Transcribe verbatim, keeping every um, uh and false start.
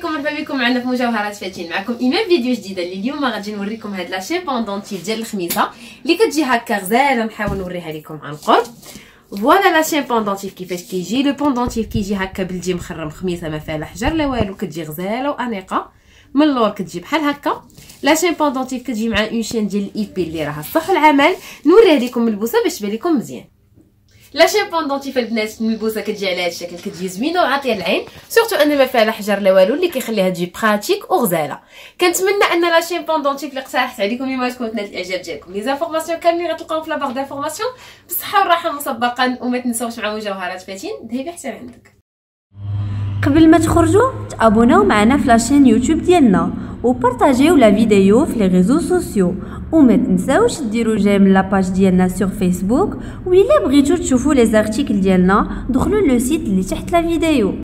عليكم، مرحبا بكم معنا في مجوهرات فاتين. معكم ايمان فيديو جديده اللي اليوم غادي نوريكم هاد لاشين بوندونتيف ديال الخميسه اللي كتجي هكا غزاله. نحاول نوريها لكم عن قرب. فوالا لاشين بوندونتيف كيفاش كيجي. لو بوندونتيف كيجي هكا بلدي مخرم، خميسه ما فيها لا حجر لا والو، كتجي غزاله وانيقه. من اللور كتجي بحال هكا. لاشين بوندونتيف كتجي مع اون شين ديال الايبي اللي راها صح العمل. نوريها لكم ملبوسه باش تبان لكم مزيان. لاشين بوندونتيف البنات الملبوسه كتجي على هذا الشكل، كتجي زوينه وعاطيه العين، سورتو ان ما فيها لا حجر لا والو اللي كيخليها تجي براتيك وغزاله. كنتمنى ان لاشين بوندونتيف اللي اقترحت عليكم اليوم تكون تنال الاعجاب ديالكم. لي زانفورماسيون كاملين غتلقاوهم في لاباغ دانفورماسيون بالصحه والراحه مسبقا. وما تنساوش مع مجوهرات فاتين ذهبي حتى عندك. قبل ما تخرجوا تابوناو معنا في لاشين يوتيوب ديالنا وبارطاجيو لا فيديو في لي ريزو سوسيو، وما تنساوش ديروا جيم لاباج ديالنا سور فيسبوك. وإلا بغيتو تشوفوا لي زارتيكل ديالنا دخلوا لو سيت اللي تحت لا فيديو.